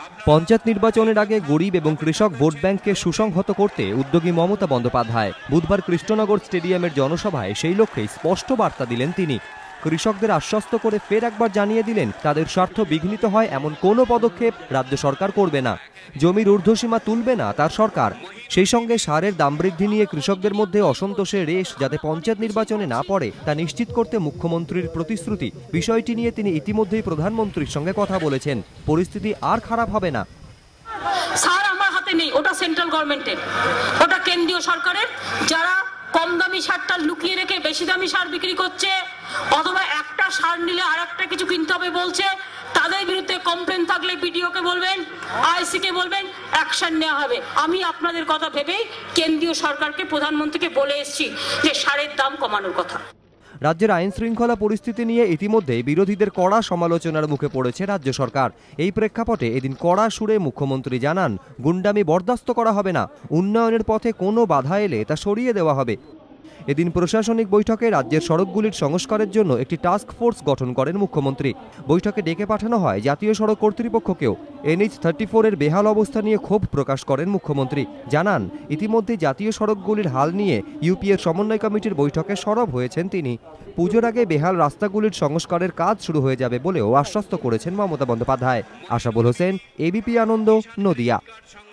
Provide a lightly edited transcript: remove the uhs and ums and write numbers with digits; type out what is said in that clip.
পঞ্চায়েত নির্বাচনের আগে গরিব এবং কৃষক ভোট ব্যাংককে সুসংহত করতে উদ্যোগী মমতা বন্দ্যোপাধ্যায় বুধবার কৃষ্ণনগর স্টেডিয়ামের জনসভায় সেই লক্ষ্যেই স্পষ্ট বার্তা দিলেন তিনি। কৃষকদের আশ্বস্ত করে ফের একবার জানিয়ে দিলেন তাদের স্বার্থ বিঘ্নিত হয় এমন কোনো পদক্ষেপ রাজ্য সরকার করবে না, জমির ঊর্ধ্বসীমা তুলবে না তার সরকার। সেই সঙ্গে সারের দাম বৃদ্ধি নিয়ে কৃষকদের মধ্যে অসন্তোষের রেশ যাতে পঞ্চায়েত নির্বাচনে না পড়ে তা নিশ্চিত করতে মুখ্যমন্ত্রীর প্রতিশ্রুতি। বিষয়টি নিয়ে তিনি ইতিমধ্যেই প্রধানমন্ত্রীর সঙ্গে কথা বলেছেন। পরিস্থিতি আর খারাপ হবে না। সার আমার হাতে নেই, ওটা সেন্ট্রাল গভর্নমেন্টের, ওটা কেন্দ্রীয় সরকারের। যারা কম দামি সারটা লুকিয়ে রেখে বেশি দামি সার বিক্রি করছে অথবা একটা সার নিলে আর একটা কিছু কিনতে হবে বলছে, তাদের বিরুদ্ধে কমপ্লেন থাকলে বিডিও কে বলবেন, আইসি কে বলবেন, অ্যাকশন নেওয়া হবে। আমি আপনাদের কথা ভেবেই কেন্দ্রীয় সরকারকে, প্রধানমন্ত্রীকে বলে এসেছি যে সারের দাম কমানোর কথা। রাজ্যের আইন শৃঙ্খলা পরিস্থিতি নিয়ে ইতিমধ্যেই বিরোধীদের কড়া সমালোচনার মুখে পড়েছে রাজ্য সরকার। এই প্রেক্ষাপটে এদিন কড়া সুরে মুখ্যমন্ত্রী জানান, গুন্ডামি বরদাস্ত করা হবে না, উন্নয়নের পথে কোনো বাধা এলে তা সরিয়ে দেওয়া হবে। এদিন প্রশাসনিক বৈঠকে রাজ্যের সড়কগুলির সংস্কারের জন্য একটি টাস্ক ফোর্স গঠন করেন মুখ্যমন্ত্রী। বৈঠকে ডেকে পাঠানো হয় জাতীয় সড়ক কর্তৃপক্ষকেও। NH-34 এর বেহাল অবস্থা নিয়ে ক্ষোভ প্রকাশ করেন মুখ্যমন্ত্রী। জানান, ইতিমধ্যে জাতীয় সড়কগুলির হাল নিয়ে ইউপিএর সমন্বয় কমিটির বৈঠকে সরব হয়েছেন তিনি। পুজোর আগে বেহাল রাস্তাগুলির সংস্কারের কাজ শুরু হয়ে যাবে বলেও আশ্বস্ত করেছেন মমতা বন্দ্যোপাধ্যায়। আশাবুল হোসেন, ABP আনন্দ, নদিয়া।